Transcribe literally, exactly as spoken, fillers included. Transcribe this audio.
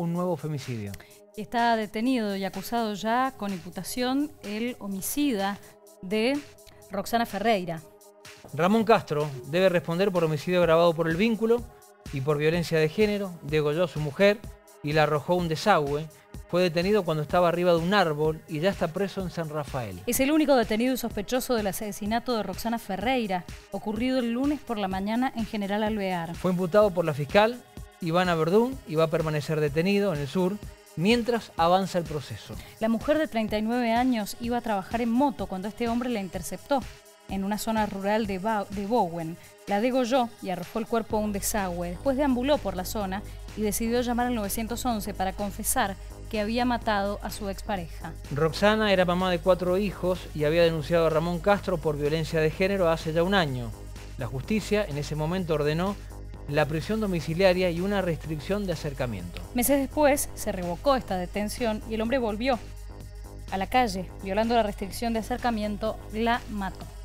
un nuevo femicidio. Está detenido y acusado ya con imputación el homicida de Roxana Ferreira. Ramón Castro debe responder por homicidio agravado por el vínculo y por violencia de género. Degolló a su mujer y la arrojó a un desagüe. Fue detenido cuando estaba arriba de un árbol y ya está preso en San Rafael. Es el único detenido y sospechoso del asesinato de Roxana Ferreira, ocurrido el lunes por la mañana en General Alvear. Fue imputado por la fiscal Ivana Verdún y va a permanecer detenido en el sur mientras avanza el proceso. La mujer de treinta y nueve años iba a trabajar en moto cuando este hombre la interceptó en una zona rural de, Ba de Bowen. La degolló y arrojó el cuerpo a un desagüe. Después deambuló por la zona y decidió llamar al nueve once para confesar que había matado a su expareja. Roxana era mamá de cuatro hijos y había denunciado a Ramón Castro por violencia de género hace ya un año. La justicia en ese momento ordenó la prisión domiciliaria y una restricción de acercamiento. Meses después se revocó esta detención y el hombre volvió a la calle. Violando la restricción de acercamiento, la mató.